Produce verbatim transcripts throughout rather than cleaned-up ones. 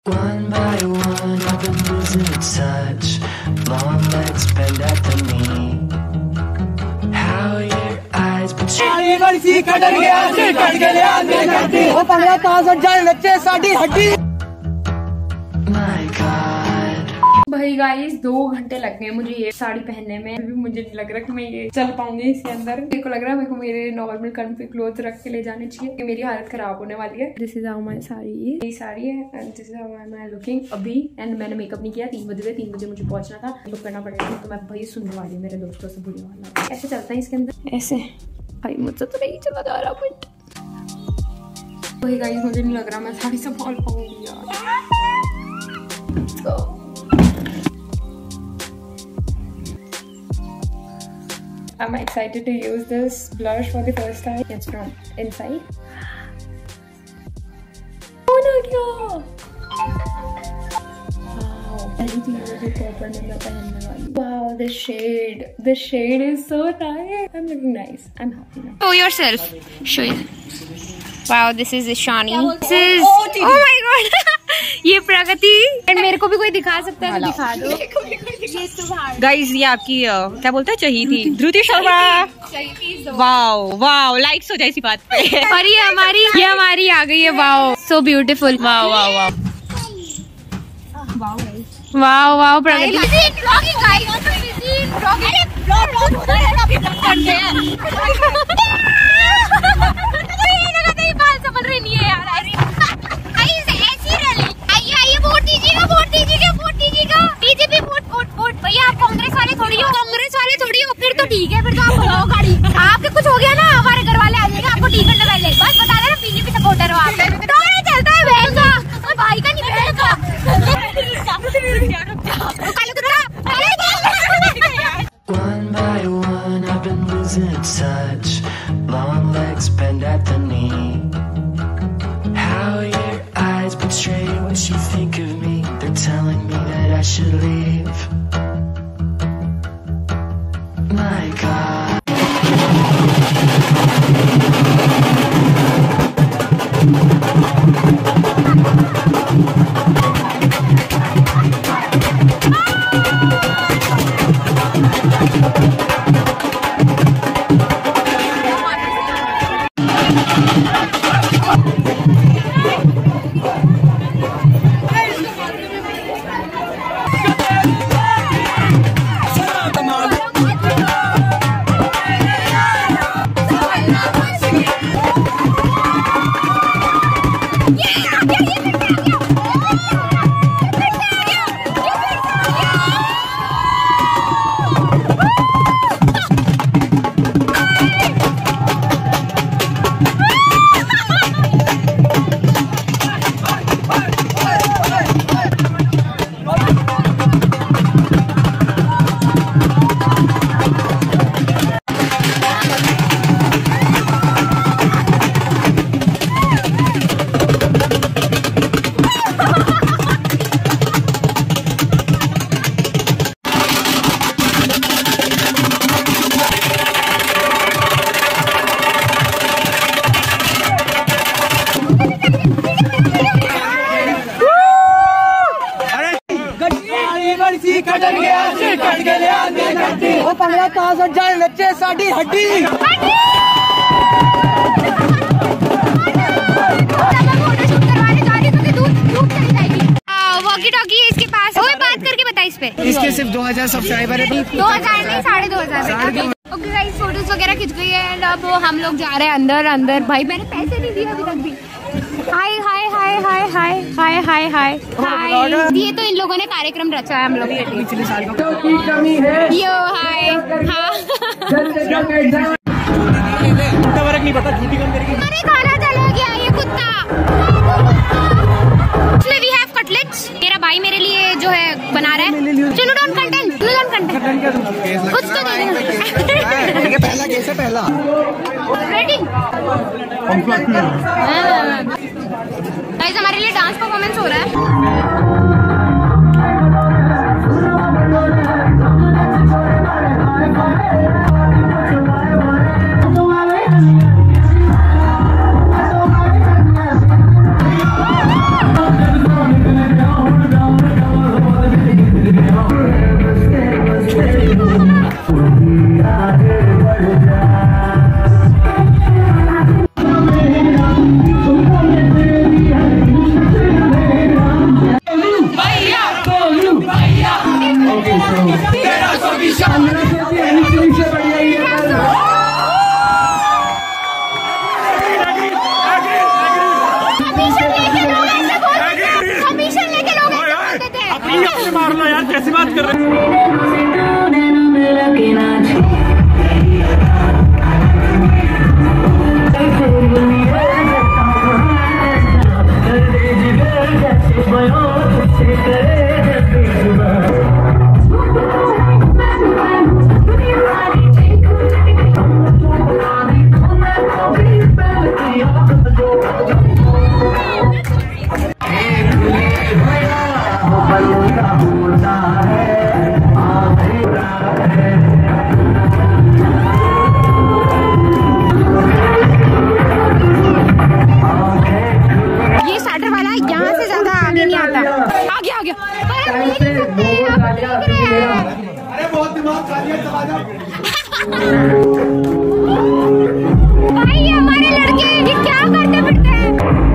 One by one, I've been losing touch. Long legs bend at the knee. How your eyes betray. My God. भाई guys दो घंटे लग गए मुझे ये साड़ी पहनने में। अभी मुझे नहीं लग रहा कि मैं ये चल पाऊंगी इसके अंदर। मेरे को लग रहा है मेरे को मेरे नॉर्मल कंफी क्लोथ रख के ले जाने चाहिए। मेरी हालत खराब होने वाली है। This is how my sari, ये साड़ी है and this is how I am looking अभी। एंड मैंने मेकअप नहीं किया, तीन बजे तीन बजे मुझे पहुंचना था, मेकअप करना पड़ेगा। तो मैं भाई सुनने वाली हूँ मेरे दोस्तों से बुरी वाला। ऐसे चलता है इसके अंदर ऐसे। भाई मुझसे तो नहीं चला जा रहा बट भाई गाइस मुझे नहीं लग रहा मैं साड़ी संभाल पाऊंगी यार। तो I'm excited to use this blush for the first time. It's from inside. Oh no, wow! Wow, the shade, the shade is so nice. I'm looking nice. I'm happy now. Show yourself. Show you. Wow, this is Ishani. This is. Oh my God. ये प्रगति। And मेरे को भी कोई दिखा सकता है तो दिखा दो। गाइस ये आपकी क्या बोलते हैं चहीती Dhriti Sharma. Wow wow likes हो जाए इसी बात पे। और ये हमारी ये हमारी आ गई है। Wow so beautiful. Wow wow wow wow wow Pragati. ठीक है फिर तो आप बनाओ गाड़ी। आपके कुछ हो गया ना हमारे घर वाले आ जाएगा, आपको टिकट लगा ले। बस बता देना बीजेपी सपोर्टर हो आप। तो ये चलता है बहन का और भाई का नहीं चलता। One by one, I've been losing touch. Long legs bend at the knee. How your eyes betray what you think of me. They're telling me that I should leave. My God. Sari हड्डी walkie talkie है इसके पास। ओए बात करके बता इस पे। इसके सिर्फ दो हजार सब्सक्राइबर है। दो हजार नहीं साढ़े दो हजार। ओके गाइस फोटोज वगैरह खिंच गई है एंड अब हम लोग जा रहे हैं अंदर। अंदर भाई मैंने पैसे नहीं दिए अभी तक भी। हाय हाय हाय हाय हाय हाय हाय हाय हाय। ये तो इन लोगों ने कार्यक्रम रचा है हम लोग पिछले साल का। यो हाय हाँ। फर्क नहीं पड़ता झूठी कम करेगी। अरे खाना चला गया ये कुत्ता। इसमें वी हैव कटलेट्स। मेरा भाई मेरे लिए जो है बना रहा है। चलो डॉन कंटेंट डॉन कंटेंट कुछ तो दे देना। पहला कैसे पहला रेटिंग गाइस हमारे लिए डांस परफॉर्मेंस हो रहा है। We'll be right back. भाई हमारे लड़के ये क्या करते फिरते हैं?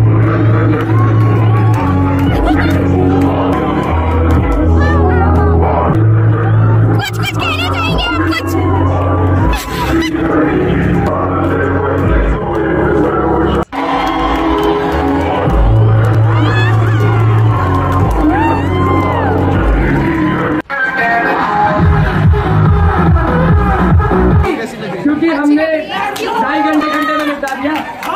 कुछ कुछ कहना चाहेंगे आप कुछ? क्योंकि हमने ढाई घंटे घंटे में निपटा दिया।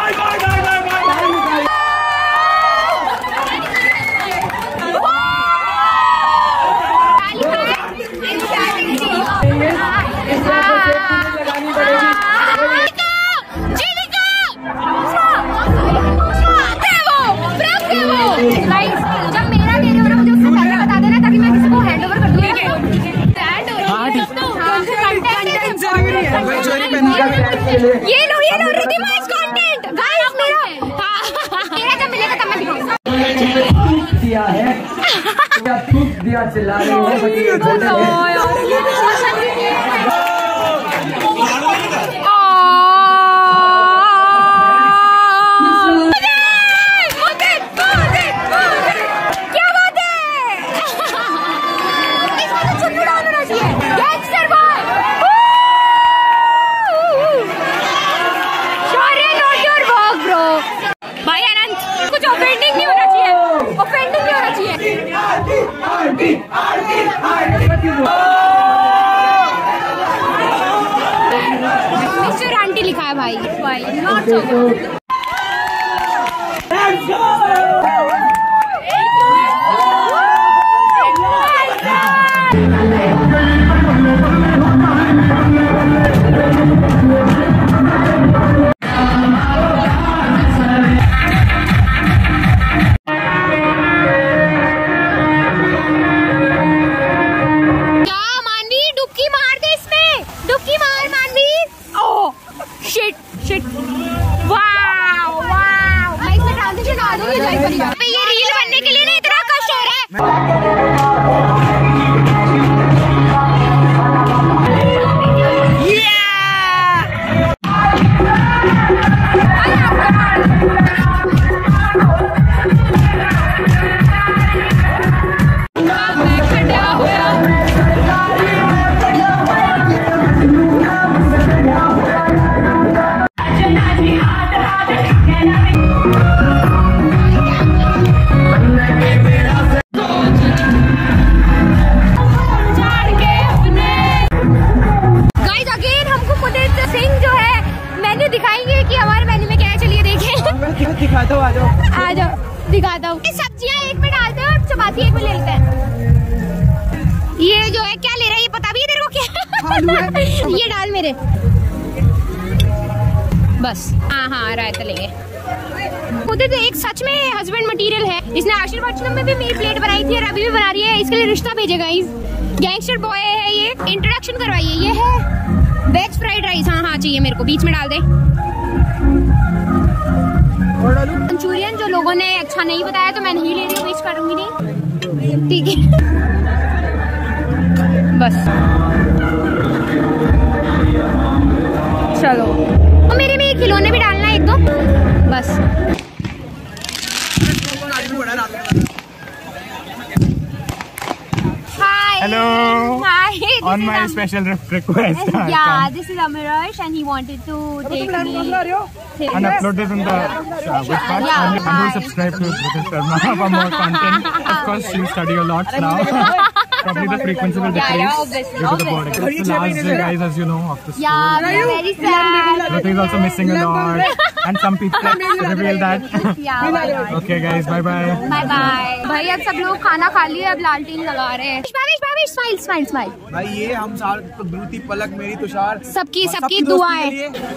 लगानी पड़ेगी। जब मेरा दे रहे हो ना मुझे उससे पहले बता देना ताकि मैं किसी को हैंड ओवर कर दूँ। ये लो ये लो रिधिमा इज कंटेंट गाइस मेरा मेरा जब मिलेगा तब मैं दिखाऊंगा। दिया है क्या थूक दिया चिल्ला रही है क्या बात है? इसमें तो चुन्नू डाल होना चाहिए। गैंगस्टर बॉय भाई अनंत कुछ ऑफेंडिंग नहीं होना चाहिए, ऑफेंडिंग नहीं होना चाहिए। मिस्टर आंटी लिखा है भाई, भाई नॉट सो गुड। ये रील बनने के लिए ना इतना कष्ट हो रहा है। दिखाता हूँ, आ जाओ आ जाओ दिखाता हूँ। सब्जियाँ एक में डालते हैं और चपाती एक में ले लेते हैं। ये जो है क्या ले रहा है ये पता भी है तेरे को क्या? ये डाल मेरे बस। हाँ हाँ रायता लेंगे। खुद तो एक सच में हस्बैंड मटेरियल है। इसने आशीर्वाद में भी मेरी प्लेट बनाई थी और अभी भी बना रही है। इसके लिए रिश्ता भेजेगा। इस गैंगस्टर बॉय है ये। इंट्रोडक्शन करवाइए। ये है वेज फ्राइड राइस। हाँ हाँ चाहिए मेरे को, बीच में डाल दे। मंचूरियन जो लोगों ने अच्छा नहीं बताया तो मैं नहीं ले रही, वेस्ट करूंगी नहीं। ठीक है बस चलो। तो मेरे में खिलौने भी डालना है एक दो बस। Hello. Hi. On my special request. Yeah, this is Amirash and he wanted to take me and upload this on the uh, website. Yeah. And do subscribe to Dhruti Sharma for more content. Of course, she'll study a lot now. probably the frequency will decrease yeah, obviously, due to the board exam. It's the last day, guys, as you know, of the school. Yeah, we are very sad. Shruti is also missing a lot, and some people reveal that. Yeah, why not? Okay, guys, bye bye. Bye bye. भाई अब सब लोग खाना खा लिए, अब लालटेन लगा रहे हैं। Bhavesh Bhavesh smile smile smile. भाई ये हम सार तो द्रुति पलक मेरी तुषार सबकी सबकी दुआएं।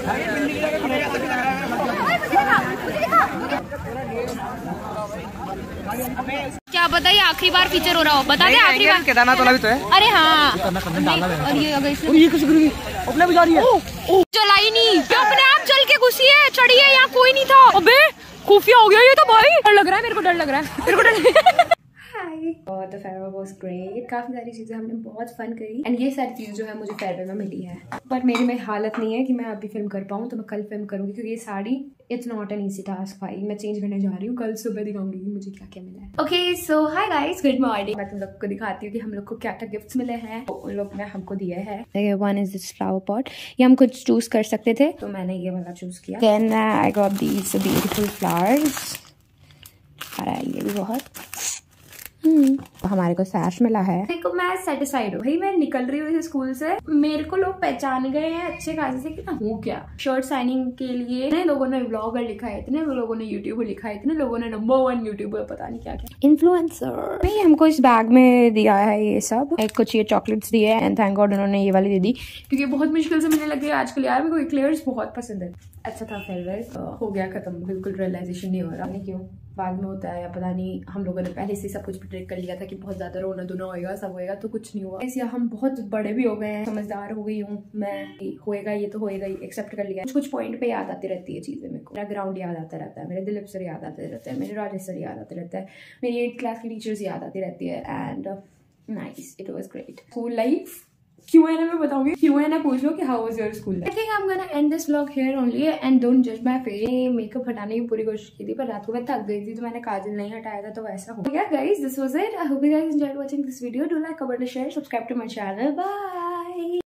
क्या पता ये आखिरी बार फीचर हो रहा हो, बता दे आखिरी बार। केदारनाथ वाला भी तो है। अरे हाँ, और ये अगर ये कुछ अपने भी जा रही है। चला ही नहीं, अपने आप चल के घुसी है, चढ़ी है, यहाँ कोई नहीं था। अबे खुफिया हो गया ये तो भाई, डर लग रहा है मेरे को, डर लग रहा है मेरे को डर। और द फेयरवेल वाज ग्रेट, काफी सारी चीजें हमने बहुत फन करी एंड ये सारी चीजें जो है मुझे फेयरवेल में मिली है, पर मेरी में हालत नहीं है कि मैं अभी फिल्म कर पाऊँ, तो मैं कल फिल्म करूंगी क्योंकि ये sari it's not an easy task भाई। मैं चेंज करने जा रही हूँ, कल सुबह दिखाऊंगी कि मुझे क्या क्या मिला है। Okay so hi guys, good morning. मैं तुम लोग को दिखाती हूँ कि हम लोग को क्या क्या गिफ्ट्स मिले हैं, उन लोग ने हमको दिए हैं। One is this flower pot, ये हम कुछ चूज कर सकते थे, तो मैंने ये वाला चूज किया। Then I got these beautiful flowers, आ रहा है ये भी बहुत। हम्म हमारे को सैश मिला है। देखो मैं सेटिस्फाइड हूँ भाई, मैं निकल रही हूँ इस स्कूल से, मेरे को लोग पहचान गए हैं अच्छे खासे से कि मैं हूँ क्या। शर्ट साइनिंग के लिए इतने लोगों ने व्लॉगर लिखा है, इतने लोगों ने यूट्यूबर लिखा है, इतने लोगों ने नंबर वन यूट्यूबर पता नहीं क्या क्या इन्फ्लुएंसर। नहीं हमको इस बैग में दिया है ये सब, एक कुछ ये चॉकलेट्स दिए है एंड थैंक गॉड उन्होंने ये वाली दे दी क्योंकि बहुत मुश्किल से मिलने लगी आजकल यार। मेरे को एक्लेयर्स बहुत पसंद है। अच्छा था फेयरवेल, हो गया खत्म, बिल्कुल रियलाइजेशन नहीं हो रहा, नहीं क्यों बाद में होता है या पता नहीं। हम लोगों ने पहले से सब कुछ प्रिडिक्ट कर लिया था कि बहुत ज्यादा रोना धोना होएगा, सब होएगा, तो कुछ नहीं हुआ। ऐसे हम बहुत बड़े भी हो गए हैं, समझदार हो गई हूँ मैं, होएगा ये तो होएगा ही, एक्सेप्ट कर लिया। कुछ कुछ पॉइंट पे याद आती रहती है चीजें मेरे को, मेरा ग्राउंड याद आता रहता है, मेरे दिलीप सर याद आते रहते हैं, मेरे राजेश सर याद आते रहता है, मेरी एट क्लास की टीचर्स याद आती रहती है and nice, it was great. School life क्यों है ना, मैं बताऊंगी क्यों है ना, पूछ लो कि how was your school life. I think I am gonna end this vlog here only and don't जज माय फेस। मेकअप हटाने की पूरी कोशिश की थी पर रात को मैं थक गई थी तो मैंने काजल नहीं हटाया था, तो वैसा हो गया। Guys this was it, I hope you guys enjoyed watching this video. Do like, comment, share, subscribe to my channel. Bye.